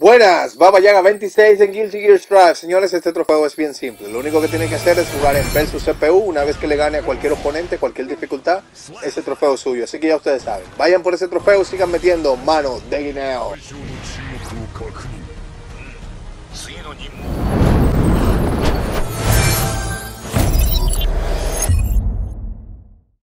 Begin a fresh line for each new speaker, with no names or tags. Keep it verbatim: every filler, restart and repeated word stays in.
Buenas, Baba Yaga veintiséis en Guilty Gear Strive. Señores, este trofeo es bien simple. Lo único que tienen que hacer es jugar en versus C P U. Una vez que le gane a cualquier oponente, cualquier dificultad, ese trofeo es suyo. Así que ya ustedes saben. Vayan por ese trofeo y sigan metiendo mano de guineo.